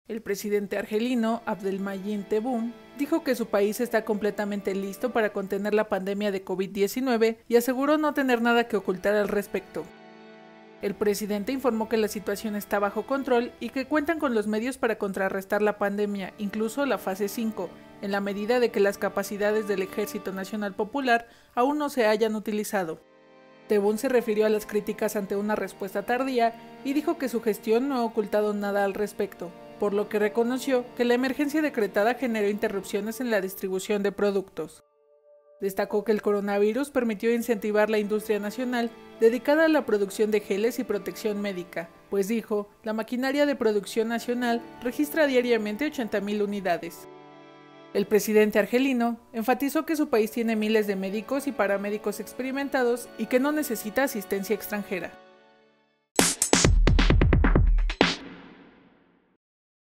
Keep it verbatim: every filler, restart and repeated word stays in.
El presidente argelino, Abdelmadjid Tebboune, dijo que su país está completamente listo para contener la pandemia de COVID diecinueve y aseguró no tener nada que ocultar al respecto. El presidente informó que la situación está bajo control y que cuentan con los medios para contrarrestar la pandemia, incluso la fase cinco, en la medida de que las capacidades del Ejército Nacional Popular aún no se hayan utilizado. Tebboune se refirió a las críticas ante una respuesta tardía y dijo que su gestión no ha ocultado nada al respecto, por lo que reconoció que la emergencia decretada generó interrupciones en la distribución de productos. Destacó que el coronavirus permitió incentivar la industria nacional dedicada a la producción de geles y protección médica, pues dijo, la maquinaria de producción nacional registra diariamente ochenta mil unidades. El presidente argelino enfatizó que su país tiene miles de médicos y paramédicos experimentados y que no necesita asistencia extranjera.